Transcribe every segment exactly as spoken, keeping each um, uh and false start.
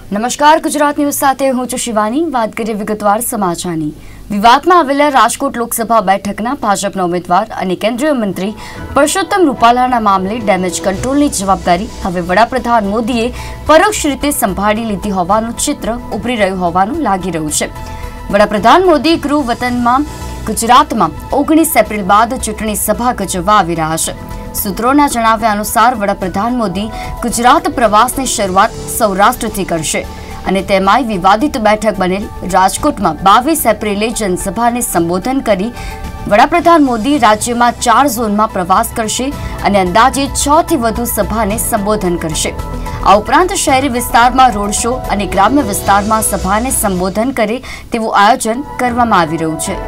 નમસ્કાર, ગુજરાત ન્યૂઝ સાથે હું છું શિવાની। વાત કરીએ વિગતવાર સમાચારની। વિવાદમાં આવેલા રાજકોટ લોકસભા બેઠકના ભાજપના ઉમેદવાર અને કેન્દ્રીય મંત્રી પરસોત્તમ રૂપાલાના મામલે ડેમેજ કંટ્રોલની જવાબદારી હવે વડાપ્રધાન મોદીએ પરોક્ષ રીતે સંભાળી લીધી હોવાનું ચિત્ર ઉભરી રહ્યું હોવાનું લાગી રહ્યું છે। વડાપ્રધાન મોદી ગૃહ વતનમાં ગુજરાતમાં ઓગણીસ એપ્રિલ બાદ ચૂંટણી સભા યોજવા આવી રહ્યા છે। सूत्रों जणाव्या अनुसार वडाप्रधान मोदी गुजरात प्रवासनी शरूआत सौराष्ट्रथी करशे अने तेमाय विवादित बैठक बनेल राजकोट में बावीस एप्रिले जनसभा ने संबोधन करी वडाप्रधान मोदी राज्य में चार जोन में प्रवास करशे अने अंदाजे छ थी वधु सभा ने संबोधन करशे। आ उपरांत शहरी विस्तार में रोड शो अने ग्राम्य विस्तार में सभा ने संबोधन करे तेवुं आयोजन करवामां आवी रह्युं छे।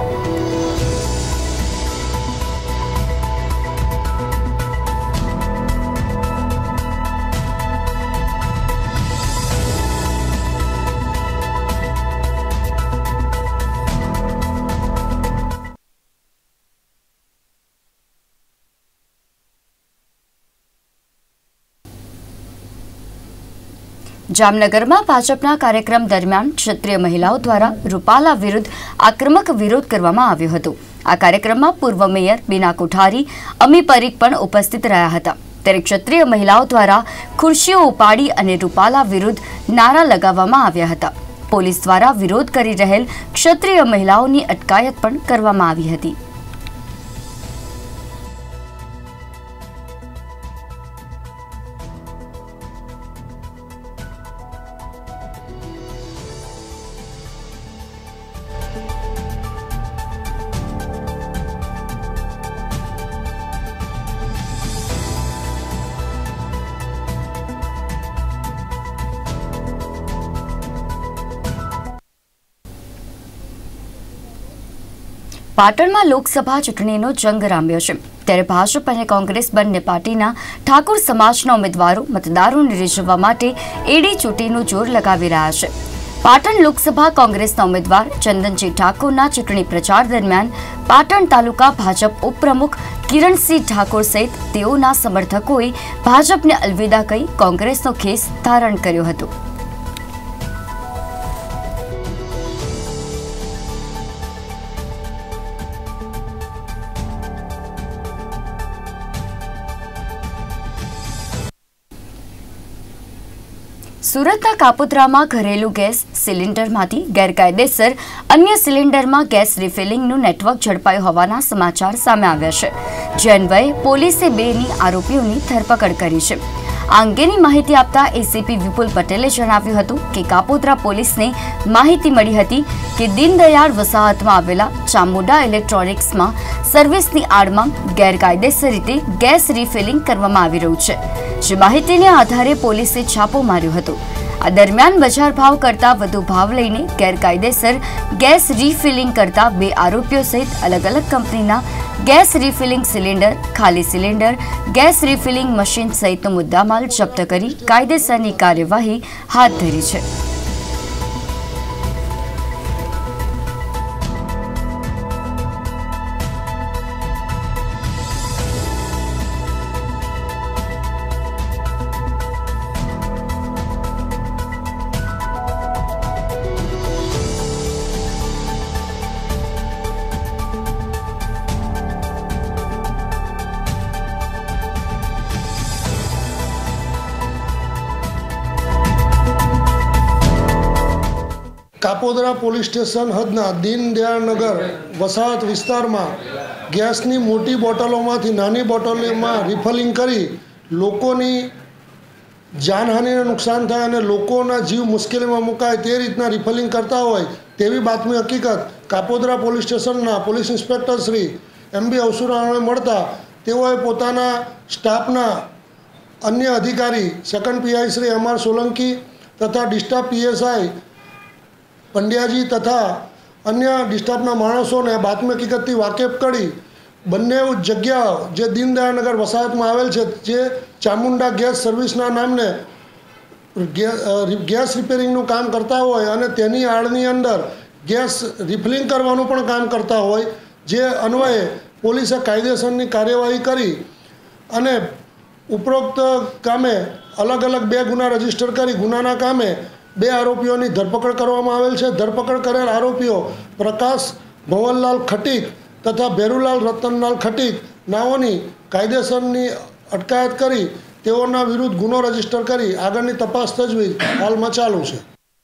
जामनगर में भाजपा कार्यक्रम दरमियान क्षत्रिय महिलाओं द्वारा रूपाला विरुद्ध आक्रमक विरोध करवामां आव्यो हतो। आ कार्यक्रम में पूर्व मेयर बीना कोठारी, अमी परीख पण उपस्थित रह्या हता। त्यारे क्षत्रिय महिलाओं द्वारा खुर्शीओ उपाड़ी अने रूपाला विरुद्ध नारा लगाववामां आव्या हता। पोलीस द्वारा विरोध करी रहेल क्षत्रिय महिलाओनी अटकायत पण करवामां आवी हती। पाटण में लोकसभा चूंटणीनो जंग राम्यो छे। त्यारे भाजप अने कोंग्रेस बंने पार्टीना ठाकुर समाजना उम्मीदवारो मतदारोने રીઝવવા માટે એડી ચૂંટીનું જોર લગાવી રહ્યા છે। પાટણ લોકસભા કોંગ્રેસના ઉમેદવાર ચંદનજી ઠાકોરના ચૂંટણી પ્રચાર દરમિયાન પાટણ તાલુકા ભાજપ ઉપપ્રમુખ કિરણસિંહ ઠાકોર સહિત તેઓના સમર્થકોએ ભાજપને અલવિદા કહી કોંગ્રેસનો ખેસ ધારણ કર્યો હતો। सूरतना कापोद्रामां घरेलू गैस सिलिंडरमांथी गैरकायदेसर अन्य सिलिंडरमां गैस रिफिलिंगनुं नेटवर्क झड़पायुं होवाना समाचार सामे आव्या छे। जे अन्वये पोलीसे बेनी आरोपीओनी धरपकड़ करी छे। आ अंगेनी माहिती आपता एसीपी विपुल पटेले जणाव्युं हतुं के कापोद्रा पोलीसने माहिती मळी हती के दीनदयाळ वसाहतमां आवेला चामुंडा इलेक्ट्रोनिक्समां सर्विसनी आड़मां गैरकायदेसर रीते गैस रिफिलिंग करवामां आवी रह्युं छे। जे माहितीने आधारे पोलीसे छापो मार्यो हतो। आ दरमियान बजार भाव करता वधु भाव लईने गैरकायदेसर गैस रिफिलिंग करता बे आरोपीओ सहित अलग अलग कंपनीना गैस रिफिलिंग सिलिंडर, खाली सिलिंडर, गैस रिफिलिंग मशीन सहितनो मुद्दामाल जप्त करी कायदेसरनी कार्यवाही हाथ धरी छे। कापोद्रा पोलीस स्टेशन हदना दीनदयाळ नगर वसाहत विस्तार में गैसनी मोटी बोटलों में नानी बोटलों में रिफिलिंग करी लोकोनी जानहानि नुकसान थाय अने लोकोना जीव मुश्केली में मुकाय ते रीतना रिफिलिंग करता होय तेवी बातमी हकीकत कापोद्रा पोलीस स्टेशनना police inspector Shri M B Avsurane मळता तेओए पोताना स्टाफना अन्य अधिकारी second PI Shri M R Solanki तथा डिस्टाफ पीएसआई पंड्याजी तथा अन्य डिस्टाफना माणसोने बातमी हकीकतथी वाकेफ करी बंने जग्या जे दीनदयाळ नगर वसाहत में आवेल छे जे चामुंडा गैस सर्विसना नामने गैस रिपेरिंगनुं काम करता होय अने तेनी आड़नी अंदर गैस रिफिलिंग करवानुं पण काम करता होय जे अन्वये पोलीसे कायदेसरनी कार्यवाही करी अने उपरोक्त कामे અલગ અલગ બે ગુના રજીસ્ટર કરી ગુનાના કામે બે આરોપીઓની ધરપકડ કરવામાં આવેલ છે। ધરપકડ કરેલ આરોપીઓ પ્રકાશ ભવનલાલ ખટીક તથા ભેરુલાલ રતનલાલ ખટીક નાઓની કાયદેસરની અટકાયત કરી તેઓના વિરુદ્ધ ગુનો રજીસ્ટર કરી આગળની તપાસ તજવીજ હાલમાં ચાલુ છે।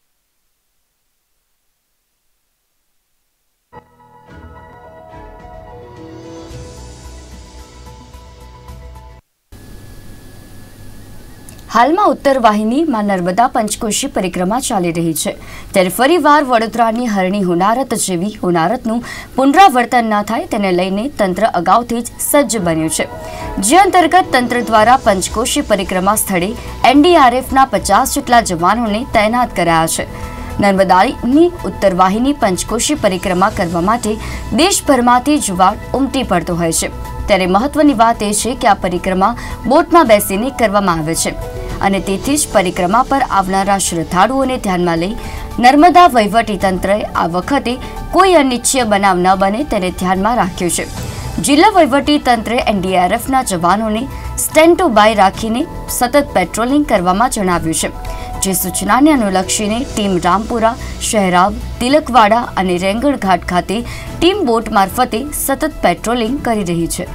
હાલમાં ઉત્તર વાહિનીમાં નર્મદા પંચકોશી પરિક્રમા ચાલી રહી છે, ત્યારે ફરીવાર વડોદરાની હરણી હોનારત જેવી હોનારતનું પુનરાવર્તન ન થાય તેને લઈને તંત્ર અગાઉથી જ સજ્જ બન્યું છે, જે અંતર્ગત તંત્ર દ્વારા પંચકોશી પરિક્રમા સ્થળે એનડીઆરએફના પચાસ જેટલા જવાનોને તૈનાત કરાયા છે। નર્મદાની ઉત્તર વાહિની પંચકોશી પરિક્રમા કરવા માટે દેશભરમાંથી જુવાળ ઉમટી પડતો હોય છે, ત્યારે મહત્વની વાત એ છે કે આ પરિક્રમા બોટમાં બેસીને કરવામાં આવે છે અને તેથી જ પરિક્રમા પર આવનારા શ્રદ્ધાળુઓને ધ્યાનમાં લઈ નર્મદા વહીવટીતંત્રએ આ વખતે કોઈ અનિચ્છનીય બનાવ ન બને તેને ધ્યાનમાં રાખ્યું છે। જિલ્લા વહીવટીતંત્રે એનડીઆરએફના જવાનોને સ્ટેન્ડ બાય રાખીને સતત પેટ્રોલિંગ કરવામાં જણાવ્યું છે, જે સૂચનાને અનુલક્ષીને ટીમ રામપુરા, શહેરાવ, તિલકવાડા અને રેંગણ ઘાટ ખાતે ટીમ બોટ મારફતે સતત પેટ્રોલિંગ કરી રહી છે।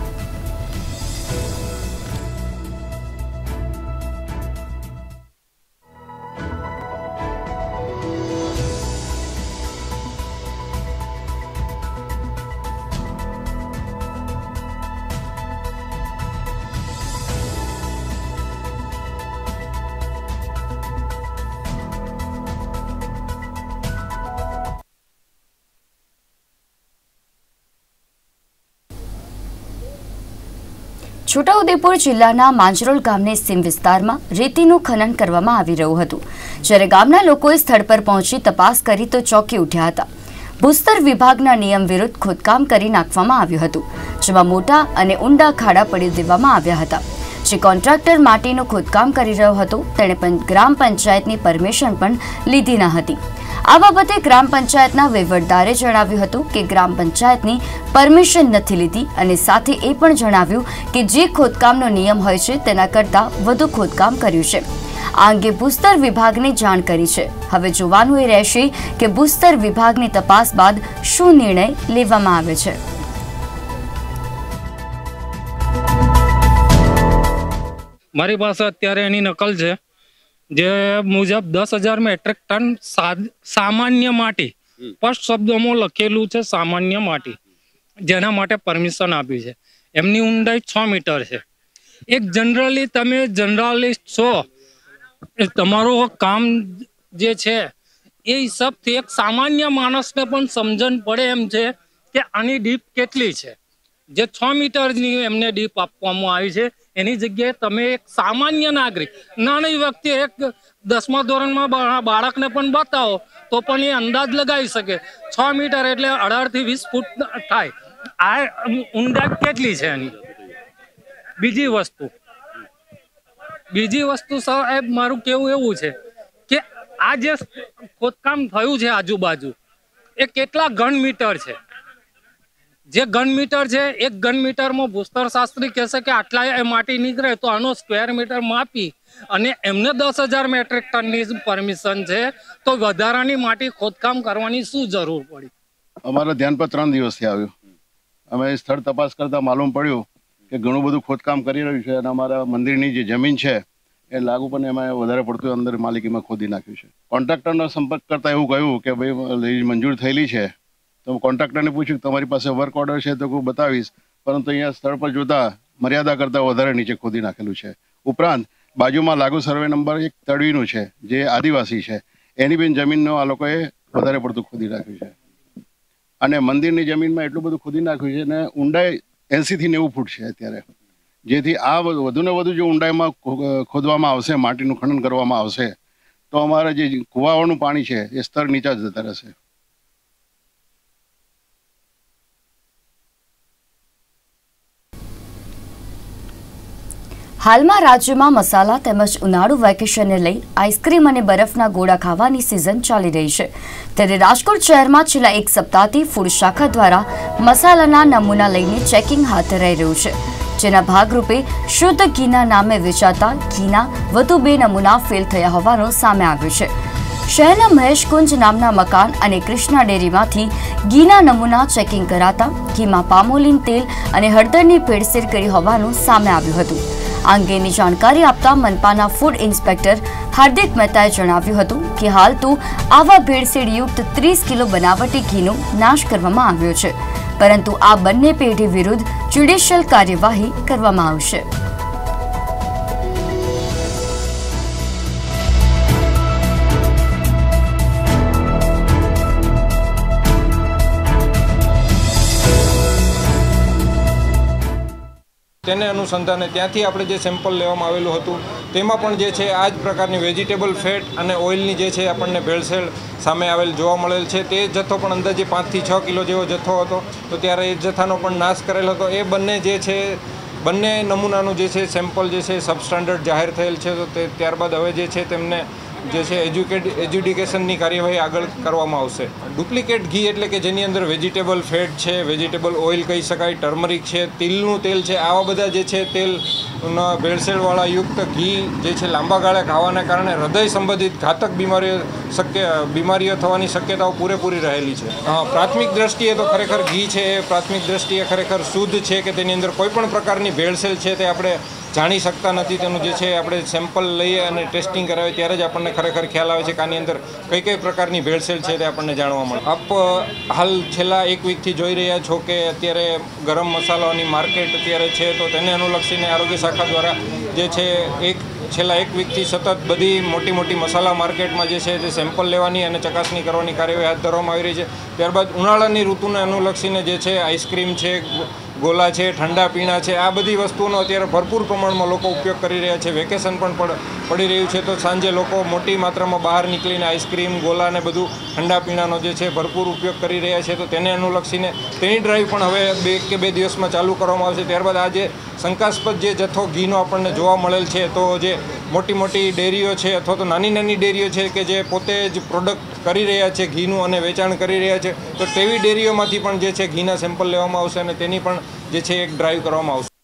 છોટાઉદેપુર જિલ્લાના માંજરોલ ગામની સીમ વિસ્તારમાં રેતીનું ખનન કરવામાં આવી રહ્યું હતું, જ્યારે ગામના લોકોએ સ્થળ પર પહોંચી તપાસ કરી તો ચોંકી ઉઠ્યા હતા। ભૂસ્તર વિભાગના નિયમ વિરુદ્ધ ખોદકામ કરી નાખવામાં આવ્યું હતું, જેમાં મોટા અને ઊંડા ખાડા પડી દેવામાં આવ્યા હતા। જે કોન્ટ્રાક્ટર માટીનું ખોદકામ કરી રહ્યો હતો તેણે ગ્રામ પંચાયતની પરમિશન પણ લીધી ન હતી। આ બાબતે ગ્રામ પંચાયતના વહીવટદારે જણાવ્યું હતું કે ગ્રામ પંચાયતની પરમિશન નથી લીધી અને સાથે એ પણ જણાવ્યું કે જે ખોદકામનો નિયમ હોય છે તેના કરતાં વધુ ખોદકામ કર્યું છે। આ અંગે ભૂસ્તર વિભાગને જાણ કરી છે। હવે જોવાનું એ રહેશે કે ભૂસ્તર વિભાગની તપાસ બાદ શું નિર્ણય લેવામાં આવે છે। મારી પાસે અત્યારે એની નકલ છે, જે મુજબ દસ હજાર મેટ્રિક ટન સામાન્ય માટી, સ્પષ્ટ શબ્દોમાં લખેલું છે સામાન્ય માટી, જેના માટે પરમિશન આપી છે। એમની ઊંડાઈ છ મીટર છે। એક જનરલી તમે જનરલિસ્ટ છો, તમારું કામ જે છે એ હિસાબથી એક સામાન્ય માણસને પણ સમજણ પડે એમ છે કે આની ડીપ કેટલી છે। જે છ મીટરની એમને ડીપ આપવામાં આવી છે એની જગ્યાએ તમે એક સામાન્ય નાગરિક, નાની વ્યક્તિ, એક દસમા ધોરણમાં બાળકને પણ બતાવો તો પણ એ અંદાજ લગાવી શકે છ મીટર એટલે અઢાર થી વીસ ફૂટ થાય। આ ઊંડાઈ કેટલી છે એની? બીજી વસ્તુ બીજી વસ્તુ સાહેબ મારું કેવું એવું છે કે આ જે ખોદકામ થયું છે આજુબાજુ એ કેટલા ઘન મીટર છે? જે ઘન મીટર છે, એક ઘન મીટરમાં ભૂસ્તર શાસ્ત્રી કહેશે કે આટલા માટી નીકળે તો આનો સ્ક્વેર મીટર માપી અને એમને દસ હજાર મેટ્રિક ટનની પરમિશન છે, તો વધારાની માટી ખોદકામ કરવાની શું જરૂર પડી? અમારા ધ્યાન પર ત્રણ દિવસથી આવ્યું। અમે સ્થળ તપાસ કરતા માલુમ પડ્યું કે ઘણું બધું ખોદકામ કરી રહ્યું છે અને અમારા મંદિરની જે જમીન છે એ લાગુ પણ એમાં વધારે પડતું અંદર માલિકીમાં ખોદી નાખ્યું છે। કોન્ટ્રાક્ટરનો સંપર્ક કરતા એવું કહ્યું કે ભાઈ મંજૂર થયેલી છે, તો કોન્ટ્રાક્ટરને પૂછ્યું તમારી પાસે વર્ક ઓર્ડર છે તો હું બતાવીશ, પરંતુ અહીંયા સ્થળ પર જોતા મર્યાદા કરતાં વધારે નીચે ખોદી નાખેલું છે। ઉપરાંત બાજુમાં લાગુ સર્વે નંબર એક તળવીનું છે જે આદિવાસી છે, એની પણ જમીનનો આ લોકોએ વધારે પડતું ખોદી નાખ્યું છે અને મંદિરની જમીનમાં એટલું બધું ખોદી નાખ્યું છે અને ઊંડાઈ એંસી થી નેવું ફૂટ છે અત્યારે, જેથી આ વધુને વધુ જો ઊંડાઈમાં ખોદવામાં આવશે, માટીનું ખનન કરવામાં આવશે તો અમારા જે કુવાઓનું પાણી છે એ સ્તર નીચા જતા રહેશે। હાલમાં રાજ્યમાં મસાલા તેમજ ઉનાળુ વેકેશનને લઈ આઈસ્ક્રીમ અને બરફના ગોળા ખાવાની સિઝન ચાલી રહી છે, ત્યારે રાજકોટ શહેરમાં છેલ્લા એક સપ્તાહથી ફૂડ શાખા દ્વારા મસાલાના નમૂના લઈને ચેકિંગ હાથ ધરાઈ રહ્યું છે, જેના ભાગરૂપે શુદ્ધ ઘીના નામે વેચાતા ઘીના વધુ બે નમૂના ફેલ થયા હોવાનું સામે આવ્યું છે. શહેરના મહેશકુંજ નામના મકાન અને કૃષ્ણા ડેરીમાંથી ઘીના નમૂના ચેકિંગ કરાતા ઘીમાં પામોલીન તેલ અને હળદરની ભેળસેળ કરી હોવાનું સામે આવ્યું હતું. આ અંગેની જાણકારી આપતા મનપાના ફૂડ ઇન્સ્પેક્ટર હાર્દિક મહેતાએ જણાવ્યું હતું કે હાલ તો આવા ભેળસેળયુક્ત ત્રીસ કિલો બનાવટી ઘીનો નાશ કરવામાં આવ્યો છે, પરંતુ આ બંને પેઢી વિરુદ્ધ જ્યુડિશિયલ કાર્યવાહી કરવામાં આવશે. તેને અનુસંધાને ત્યાંથી આપણે જે સેમ્પલ લેવામાં આવેલું હતું તેમાં પણ જે છે આ જ પ્રકારની વેજીટેબલ ફેટ અને ઓઇલની જે છે આપણને ભેળસેળ સામે આવેલ જોવા મળેલ છે. તે જથ્થો પણ અંદાજે પાંચથી છ કિલો જેવો જથ્થો હતો, તો ત્યારે એ જથ્થાનો પણ નાશ કરેલ હતો. એ બંને જે છે બંને નમૂનાનું જે છે સેમ્પલ જે છે સબસ્ટાન્ડર્ડ જાહેર થયેલ છે. તો તે ત્યારબાદ હવે જે છે તેમને જે છે એજ્યુકેટ એજ્યુડિકેશનની કાર્યવાહી આગળ કરવામાં આવશે. ડુપ્લિકેટ ઘી એટલે કે જેની અંદર વેજીટેબલ ફેટ છે, વેજીટેબલ ઓઇલ કહી શકાય, ટર્મરિક છે, તિલનું તેલ છે, આવા બધા જે છે તેલ ભેળસેળવાળા યુક્ત ઘી જે છે લાંબા ગાળે ખાવાના કારણે હૃદય સંબંધિત ઘાતક બીમારીઓ શક્ય બીમારીઓ થવાની શક્યતાઓ પૂરેપૂરી રહેલી છે. પ્રાથમિક દ્રષ્ટિએ તો ખરેખર ઘી છે એ પ્રાથમિક દ્રષ્ટિએ ખરેખર શુદ્ધ છે કે તેની અંદર કોઈ પણ પ્રકારની ભેળસેળ છે તે આપણે જાણી શકતા નથી. તેનું જે છે આપણે સેમ્પલ લઈએ અને ટેસ્ટિંગ કરાવીએ ત્યારે જ આપણને ખરેખર ખ્યાલ આવે છે કે આની અંદર કઈ કઈ પ્રકારની ભેળસેળ છે તે આપણને જાણવા મળે. આપ હાલ છેલ્લા એક વીકથી જોઈ રહ્યા છો કે અત્યારે ગરમ મસાલાની માર્કેટ અત્યારે છે, તો તેને અનુલક્ષીને આરોગ્ય શાખા દ્વારા જે છે એક છેલ્લા એક વીકથી સતત બધી મોટી મોટી મસાલા માર્કેટમાં જે છે તે સેમ્પલ લેવાની અને ચકાસણી કરવાની કાર્યવાહી હાથ ધરવામાં આવી રહી છે. ત્યારબાદ ઉનાળાની ઋતુને અનુલક્ષીને જે છે આઈસ્ક્રીમ છે, ગોલા છે, ઠંડા પીણા છે, આ બધી વસ્તુઓનો અત્યારે ભરપૂર પ્રમાણમાં લોકો ઉપયોગ કરી રહ્યા છે. વેકેશન પણ પડી રહ્યું છે, તો સાંજે લોકો મોટી માત્રામાં બહાર નીકળીને આઈસ્ક્રીમ, ગોલા ને બધું ઠંડા પીણાનો જે છે ભરપૂર ઉપયોગ કરી રહ્યા છે. તો તેને અનુલક્ષીને તેની ડ્રાઈવ પણ હવે બે કે બે દિવસમાં ચાલુ કરવામાં આવશે. ત્યારબાદ આ જે શંકાસ્પદ જે જથ્થો ઘીનો આપણને જોવા મળેલ છે, તો જે મોટી મોટી ડેરીઓ છે અથવા તો નાની નાની ડેરીઓ છે કે જે પોતે જ પ્રોડક્ટ કરી રહ્યા છે ઘીનું અને વેચાણ કરી રહ્યા છે, તો તેવી ડેરીઓમાંથી પણ જે છે ઘીના સેમ્પલ લેવામાં આવશે અને તેની પણ જે છે એક ડ્રાઈવ કરવામાં આવશે.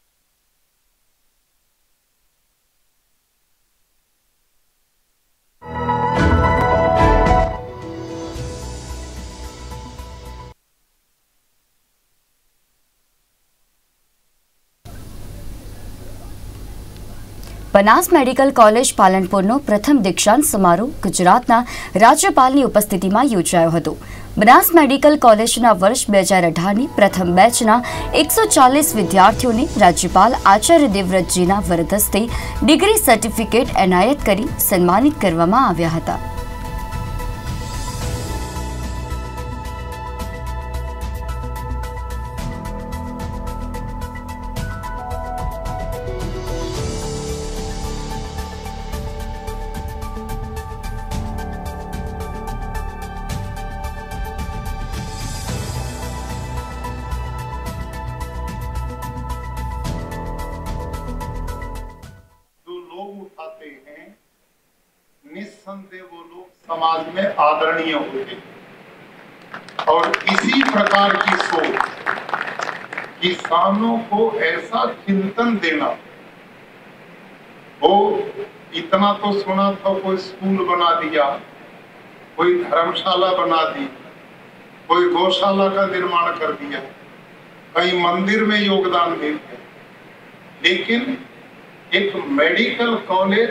બનાસ મેડિકલ કોલેજ પાલનપુરનો પ્રથમ દીક્ષાંત સમારોહ ગુજરાતના રાજ્યપાલની ઉપસ્થિતિમાં યોજાયો હતો. બનાસ મેડિકલ કોલેજના વર્ષ બે હજાર અઢારની પ્રથમ બેચના એકસો ચાલીસ વિદ્યાર્થીઓને રાજ્યપાલ આચાર્ય દેવવ્રતજીના વરદ હસ્તે ડિગ્રી સર્ટિફિકેટ એનાયત કરી સન્માનિત કરવામાં આવ્યા હતા. निस्संदेह वो लोग समाज में आदरणीय होते और इसी प्रकार की सोच किसानों को ऐसा चिंतन देना. वो इतना तो सुना था, कोई स्कूल बना दिया, कोई धर्मशाला बना दी, कोई गौशाला का निर्माण कर दिया, कहीं मंदिर में योगदान दे दिया, लेकिन एक मेडिकल कॉलेज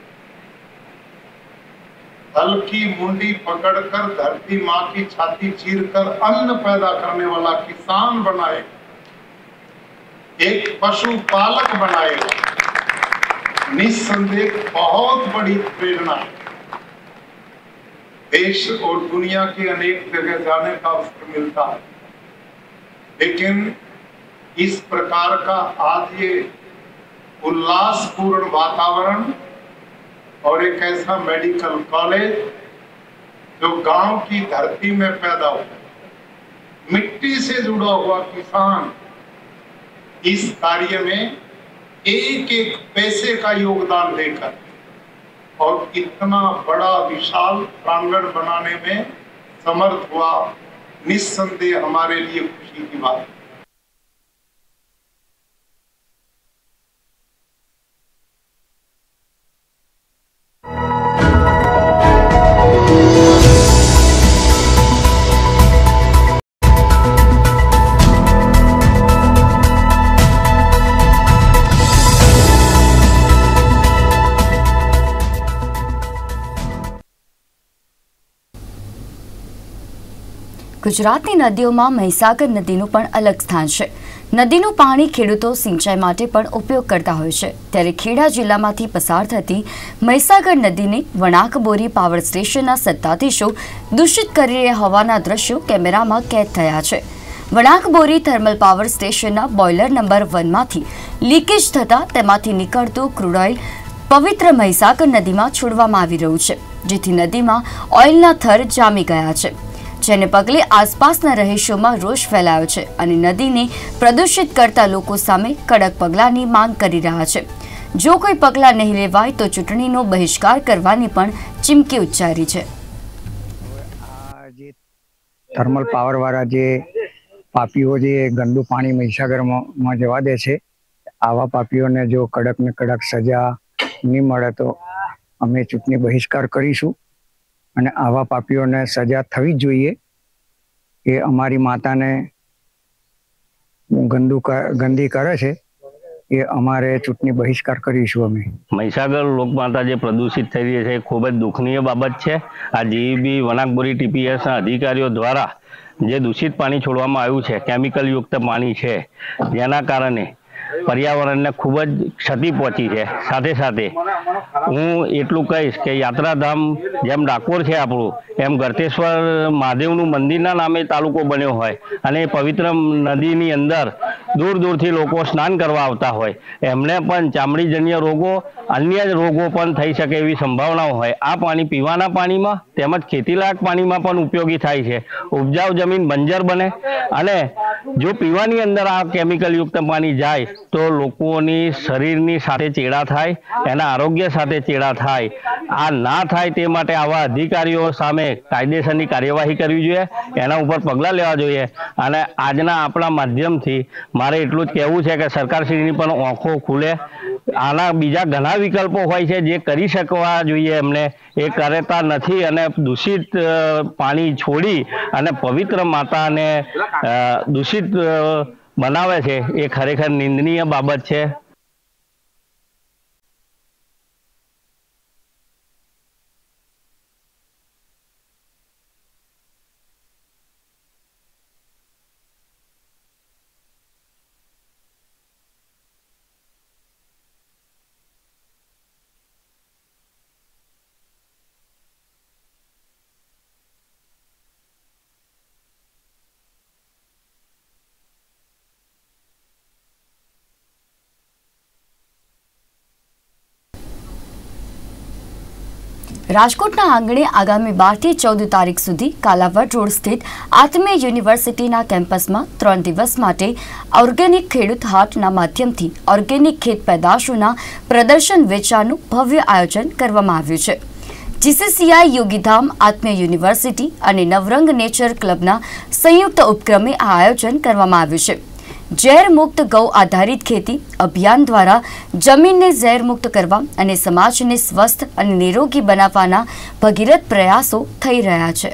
हल की मुंडी पकड़कर धरती माँ की छाती चीरकर अन्न पैदा करने वाला किसान बनाए, एक पशुपालक बनाएगा, निस्संदेह बहुत बड़ी प्रेरणा है. देश और दुनिया के अनेक जगह जाने का अवसर मिलता है, लेकिन इस प्रकार का आज ये उल्लासपूर्ण वातावरण और एक ऐसा मेडिकल कॉलेज जो गांव की धरती में पैदा हुआ, मिट्टी से जुड़ा हुआ किसान इस कार्य में एक एक पैसे का योगदान देकर और इतना बड़ा विशाल प्रांगण बनाने में समर्थ हुआ, निस्संदेह हमारे लिए खुशी की बात है. ગુજરાતની નદીઓમાં મહીસાગર નદીનું પણ અલગ સ્થાન છે। નદીનું પાણી ખેડૂતો સિંચાઈ માટે પણ ઉપયોગ કરતા હોય છે, ત્યારે ખેડા જિલ્લામાંથી પસાર થતી મહીસાગર નદીને વણાકબોરી પાવર સ્ટેશનના સત્તાધીશો દૂષિત કરી રહ્યા હોવાના દ્રશ્યો કેમેરામાં કેદ થયા છે। વણાકબોરી થર્મલ પાવર સ્ટેશનના બોઇલર નંબર વનમાંથી લીકેજ થતાં તેમાંથી નીકળતું ક્રૂડ ઓઇલ પવિત્ર મહીસાગર નદીમાં છોડવામાં આવી રહ્યું છે, જેથી નદીમાં ઓઇલના થર જામી ગયા છે, જેને પગલે આસપાસના રહીશોમાં રોષ ફેલાયો છે અને નદીને પ્રદૂષિત કરતા લોકો સામે કડક પગલાંની માંગ કરી રહ્યા છે। જો કોઈ પગલાં નહીં લેવાય તો ચૂંટણીનો બહિષ્કાર કરવાની પણ ચીમકી ઉચ્ચારી છે। થર્મલ પાવર વાળા જે પાપીઓ જે ગંદુ પાણી મહીસાગરમાં જવા દે છે, આવા પાપીઓને જો કડક ને કડક સજા નહીં મળે તો અમે ચૂંટણી બહિષ્કાર કરીશું અને આવા પાપીઓને સજા થવી જ જોઈએ। એ અમારી માતાને ગંદુ ગંદી કરે છે, એ અમારે ચૂંટણી બહિષ્કાર કરીશું અમે। મહીસાગર લોકમાતા જે પ્રદૂષિત થઈ રહી છે એ ખૂબ જ દુઃખનીય બાબત છે। આ જીઈબી વણાકબોરી ટીપીએસના અધિકારીઓ દ્વારા જે દૂષિત પાણી છોડવામાં આવ્યું છે, કેમિકલ યુક્ત પાણી છે, જેના કારણે પર્યાવરણને ખૂબ જ ક્ષતિ પહોંચી છે। સાથે સાથે હું એટલું કહીશ કે યાત્રાધામ જેમ ડાકોર છે આપણું, એમ ગળતેશ્વર મહાદેવનું મંદિરના નામે તાલુકો બન્યો હોય અને પવિત્ર નદીની અંદર દૂર દૂરથી લોકો સ્નાન કરવા આવતા હોય, એમને પણ ચામડીજન્ય રોગો અન્ય રોગો પણ થઈ શકે એવી સંભાવનાઓ હોય। આ પાણી પીવાના પાણીમાં તેમજ ખેતીલાયક પાણીમાં પણ ઉપયોગી થાય છે। ઉપજાઉ જમીન બંજર બને અને જો પીવાની અંદર આ કેમિકલ યુક્ત પાણી જાય તો લોકોની શરીરની સાથે ચેડા થાય, એના આરોગ્ય સાથે ચેડા થાય। આ ના થાય તે માટે આવા અધિકારીઓ સામે કાયદેસરની કાર્યવાહી કરવી જોઈએ, એના ઉપર પગલાં લેવા જોઈએ। અને આજના આપણા માધ્યમથી મારે એટલું જ કહેવું છે કે સરકારશ્રીની પણ આંખો ખુલે। આના બીજા ઘણા વિકલ્પો હોય છે જે કરી શકવા જોઈએ, એમને એ કરતા નથી અને દૂષિત પાણી છોડી અને પવિત્ર માતાને દૂષિત બનાવે છે, એ ખરેખર નિંદનીય બાબત છે। રાજકોટના આંગણે આગામી બાર થી ચૌદ તારીખ સુધી કાલાવડ રોડ સ્થિત આત્મીય યુનિવર્સિટીના કેમ્પસમાં ત્રણ દિવસ માટે ઓર્ગેનિક ખેડૂત હાટના માધ્યમથી ઓર્ગેનિક ખેત પેદાશોના પ્રદર્શન વેચાણનું ભવ્ય આયોજન કરવામાં આવ્યું છે। જીસીસીઆઈ યોગીધામ આત્મીય યુનિવર્સિટી અને નવરંગ નેચર ક્લબના સંયુક્ત ઉપક્રમે આ આયોજન કરવામાં આવ્યું છે। ઝેર મુક્ત ગૌ આધારિત ખેતી અભિયાન દ્વારા જમીનને ઝેર મુક્ત કરવા અને સમાજને સ્વસ્થ અને નિરોગી બનાવવાના ભગીરથ પ્રયાસો થઈ રહ્યા છે।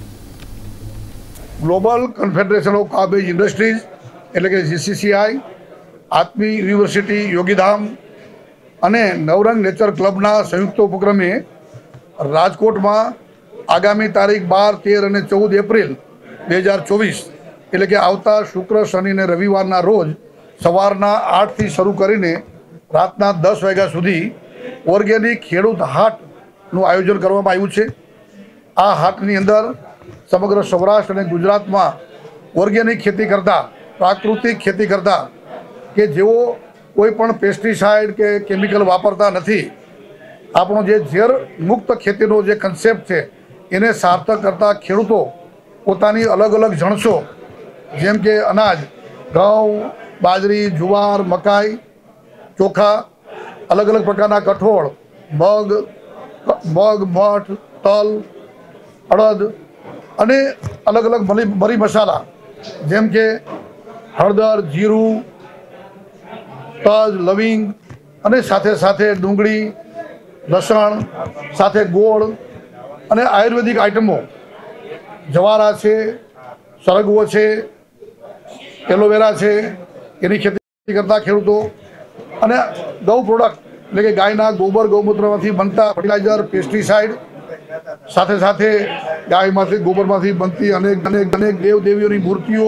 Global confederation of cow based industries એટલે કે જીસીસીઆઈ, આત્મી યુનિવર્સિટી યોગીધામ અને નવરંગ નેચર ક્લબના સંયુક્ત ઉપક્રમે રાજકોટમાં આગામી તારીખ બાર, તેર અને ચૌદ એપ્રિલ બે હજાર ચોવીસ એટલે કે આવતા શુક્ર, શનિ અને રવિવારના રોજ સવારના આઠથી શરૂ કરીને રાતના દસ વાગ્યા સુધી ઓર્ગેનિક ખેડૂત હાટનું આયોજન કરવામાં આવ્યું છે। આ હાટની અંદર સમગ્ર સૌરાષ્ટ્ર અને ગુજરાતમાં ઓર્ગેનિક ખેતી કરતા, પ્રાકૃતિક ખેતી કરતા કે જેઓ કોઈ પણ પેસ્ટિસાઇડ કે કેમિકલ વાપરતા નથી, આપણો જે ઝેર મુક્ત ખેતીનો જે કન્સેપ્ટ છે એને સાર્થક કરતા ખેડૂતો પોતાની અલગ અલગ જણસો જેમ કે અનાજ, ઘઉં, બાજરી, જુવાર, મકાઈ, ચોખા, અલગ અલગ પ્રકારના કઠોળ, મગ મગ મઠ, તલ, અડદ અને અલગ અલગ મરી મસાલા જેમ કે હળદર, જીરું, તજ, લવિંગ અને સાથે સાથે ડુંગળી, લસણ, સાથે ગોળ અને આયુર્વેદિક આઇટમો, જવારા છે, સરગવો છે, એલોવેરા છે, એની ખેતી કરતા ખેડૂતો અને ગૌ પ્રોડક્ટ એટલે કે ગાયના ગોબર ગૌમૂત્રમાંથી બનતા ફર્ટિલાઇઝર, પેસ્ટિસાઇડ, સાથે સાથે ગાયમાંથી ગોબરમાંથી બનતી અનેક અનેક અનેક દેવ દેવીઓની મૂર્તિઓ,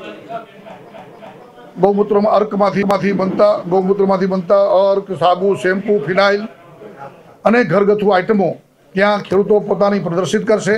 ગૌમૂત્રમાં અર્કમાંથી માંથી બનતા ગૌમૂત્રમાંથી બનતા અર્ક, સાબુ, શેમ્પુ, ફિનાઇલ અને ઘરગથ્થુ આઇટમો ત્યાં ખેડૂતો પોતાની પ્રદર્શિત કરશે.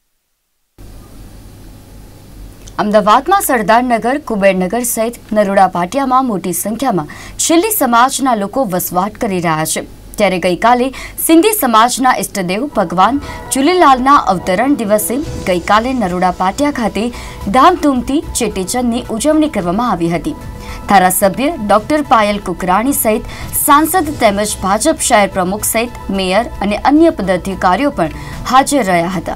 અમદાવાદમાં સરદારનગર, કુબેરનગર સહિત નરોડા પાટિયામાં મોટી સંખ્યામાં છેલ્લી સમાજના લોકો વસવાટ કરી રહ્યા છે. ત્યારે ગઈકાલે સિંધી સમાજના ઇષ્ટદેવ ભગવાન ઝૂલેલાલના અવતરણ દિવસે ગઈકાલે નરોડા પાટિયા ખાતે ધામધૂમથી ચેટીચંદની ઉજવણી કરવામાં આવી હતી. ધારાસભ્ય ડોક્ટર પાયલ કુકરાણી સહિત સાંસદ તેમજ ભાજપ શહેર પ્રમુખ સહિત મેયર અને અન્ય પદાધિકારીઓ પણ હાજર રહ્યા હતા.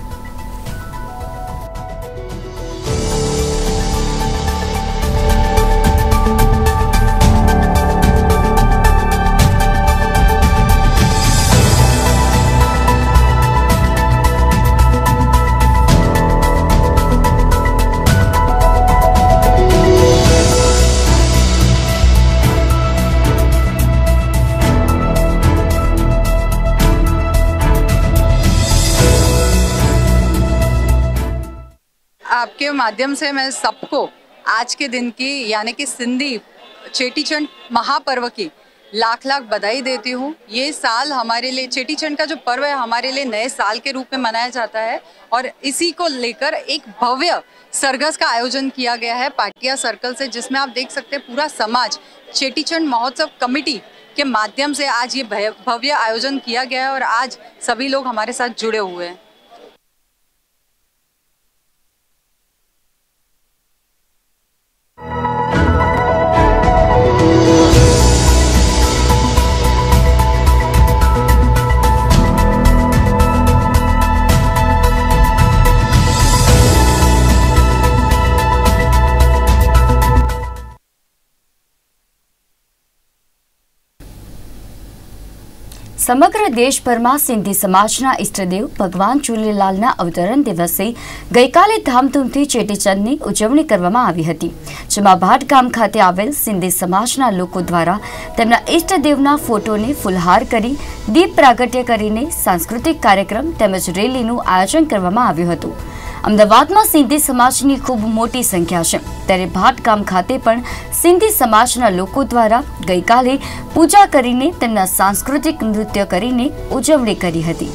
आपके माध्यम से मैं सबको आज के दिन की यानी कि सिंधी चेटीचंड महापर्व की लाख लाख बधाई देती हूँ. ये साल हमारे लिए चेटीचंड का जो पर्व है हमारे लिए नए साल के रूप में मनाया जाता है और इसी को लेकर एक भव्य सरघस का आयोजन किया गया है पाटिया सर्कल से, जिसमें आप देख सकते हैं पूरा समाज चेटीचंड महोत्सव कमेटी के माध्यम से आज ये भव्य आयोजन किया गया है और आज सभी लोग हमारे साथ जुड़े हुए हैं. સમગ્ર દેશભરમાં સિંધી સમાજના ઇષ્ટદેવ ભગવાન ઝૂલેલાલના અવતરણ દિવસે ગઈકાલે ધામધૂમથી ચેટીચંદની ઉજવણી કરવામાં આવી હતી, જેમાં ભાટ ગામ ખાતે આવેલ સિંધી સમાજના લોકો દ્વારા તેમના ઇષ્ટદેવના ફોટોને ફૂલહાર કરી દીપ પ્રાગટ્ય કરીને સાંસ્કૃતિક કાર્યક્રમ તેમજ રેલીનું આયોજન કરવામાં આવ્યું હતું. અમદાવાદમાં સિંધી સમાજની ખૂબ મોટી સંખ્યા છે, ત્યારે ભાટ ગામ ખાતે પણ સિંધી સમાજના લોકો દ્વારા ગઈકાલે પૂજા કરીને તેમના સાંસ્કૃતિક નૃત્ય કરીને ઉજવણી કરી હતી.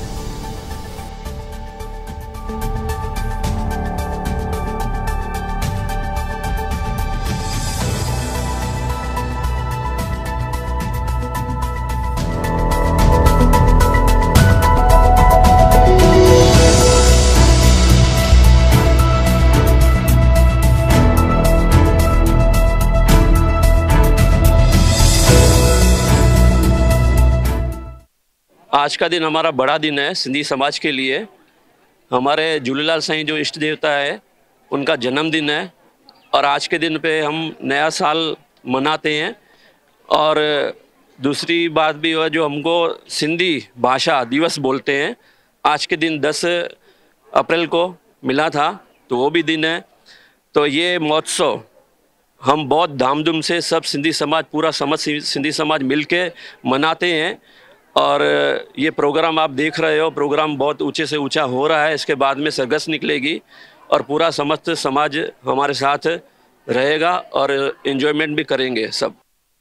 आज का दिन हमारा बड़ा दिन है सिंधी समाज के लिए. हमारे झूलेलाल साईं जो इष्ट देवता है उनका जन्मदिन है और आज के दिन पे हम नया साल मनाते हैं. और दूसरी बात भी है, जो हमको सिंधी भाषा दिवस बोलते हैं, आज के दिन दस अप्रैल को मिला था, तो वो भी दिन है. तो ये महोत्सव हम बहुत धामधूम से सब सिंधी समाज पूरा समझ सिंधी समाज मिल के मनाते हैं. और ये प्रोग्राम आप देख रहे हो, प्रोग्राम बहुत ऊंचे से ऊंचा हो रहा है. इसके बाद में सरघस निकलेगी और पूरा समस्त समाज हमारे साथ रहेगा और एंजॉयमेंट भी करेंगे सब.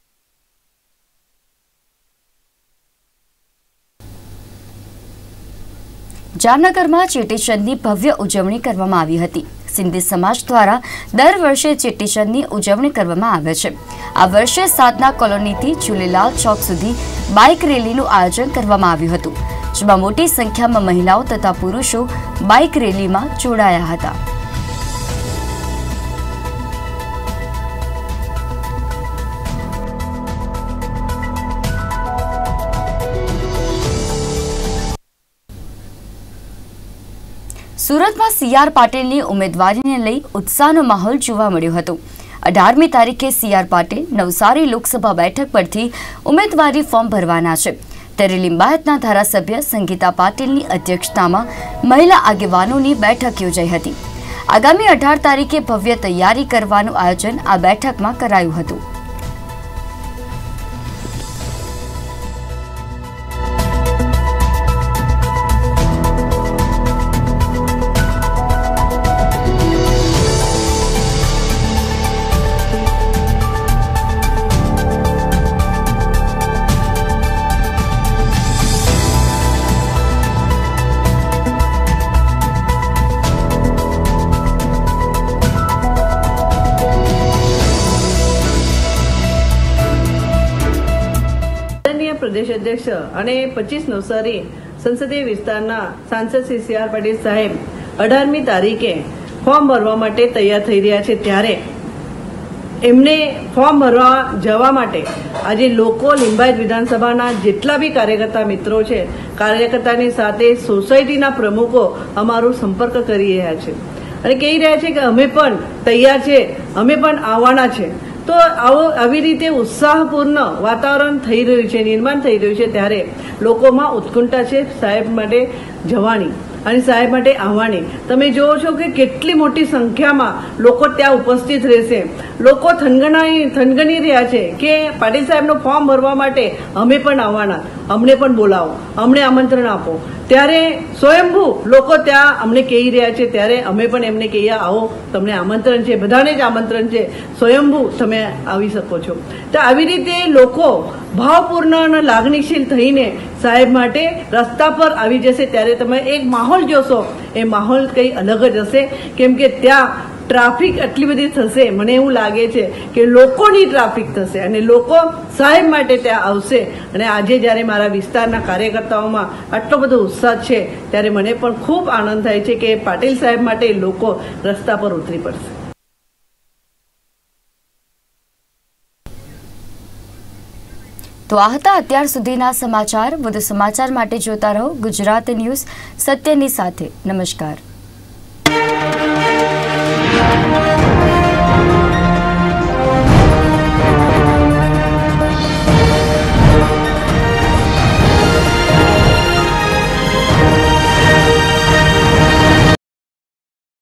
જામનગરમાં ચેટીચંદની ભવ્ય ઉજવણી કરવામાં આવી હતી. સિંધી સમાજ દ્વારા દર વર્ષે ચેટીચંદની ઉજવણી કરવામાં આવે છે. આ વર્ષે સાધના કોલોનીથી ઝૂલેલાલ ચોક સુધી બાઇક રેલીનું આયોજન કરવામાં આવ્યું હતું, જેમાં મોટી સંખ્યામાં મહિલાઓ તથા પુરુષો બાઇક રેલીમાં જોડાયા હતા. સુરતમાં સી આર પાટીલની ઉમેદવારીને લઈ ઉત્સાહનો માહોલ જોવા મળ્યો હતો. અઢારમી તારીખે સી આર પાટીલ નવસારી લોકસભા બેઠક પરથી ઉમેદવારી ફોર્મ ભરવાના છે, ત્યારે લિંબાયતના ધારાસભ્ય સંગીતા પાટીલની અધ્યક્ષતામાં મહિલા આગેવાનોની બેઠક યોજાઈ હતી. આગામી અઢાર તારીખે ભવ્ય તૈયારી કરવાનું આયોજન આ બેઠકમાં કરાયું હતું. પ્રદેશ અધ્યક્ષ અને પચીસ નવસારી સંસદીય વિસ્તારના સાંસદ શ્રી સી આર પાટીલ સાહેબ અઢારમી તારીખે ફોર્મ ભરવા માટે તૈયાર થઈ રહ્યા છે, ત્યારે એમને ફોર્મ ભરવા જવા માટે આજે લોકો લિંબાયત વિધાનસભાના જેટલા બી કાર્યકર્તા મિત્રો છે, કાર્યકર્તાની સાથે સોસાયટીના પ્રમુખો અમારો સંપર્ક કરી રહ્યા છે અને કહી રહ્યા છે કે અમે પણ તૈયાર છે, અમે પણ આવવાના છે. તો આવો આવી રીતે ઉત્સાહપૂર્ણ વાતાવરણ થઈ રહ્યું છે, નિર્માણ થઈ રહ્યું છે, ત્યારે લોકોમાં ઉત્કંઠા છે સાહેબ માટે જવાની અને સાહેબ માટે આવવાની. તમે જોવો છો કે કેટલી મોટી સંખ્યામાં લોકો ત્યાં ઉપસ્થિત રહેશે. લોકો થનગનાઈ થનગની રહ્યા છે કે પાટીલ સાહેબનું ફોર્મ ભરવા માટે અમે પણ આવવાના, અમને પણ બોલાવો, અમને આમંત્રણ આપો. ત્યારે સ્વયંભૂ લોકો ત્યાં અમને કહી રહ્યા છે, ત્યારે અમે પણ એમને કહીએ આવો, તમને આમંત્રણ છે, બધાને જ આમંત્રણ છે, સ્વયંભૂ તમે આવી શકો છો. તો આવી રીતે લોકો ભાવપૂર્ણ અને લાગણીશીલ થઈને સાહેબ માટે રસ્તા પર આવી જશે. ત્યારે તમે એક માહોલ જોશો, એ માહોલ કંઈ અલગ જ હશે, કેમ કે ત્યાં ટ્રાફિક આટલી બધી થશે. મને એવું લાગે છે કે લોકોની ટ્રાફિક થશે અને લોકો સાહેબ માટે ત્યાં આવશે. અને આજે જ્યારે મારા વિસ્તારના કાર્યકર્તાઓમાં આટલો બધો ઉત્સાહ છે, ત્યારે મને પણ ખૂબ આનંદ થાય છે કે પાટીલ સાહેબ માટે લોકો રસ્તા પર ઉતરી પડશે. તો આ હતા અત્યાર સુધીના સમાચાર. વધુ સમાચાર માટે જોતા રહો ગુજરાત ન્યૂઝ, સત્યની સાથે. નમસ્કાર.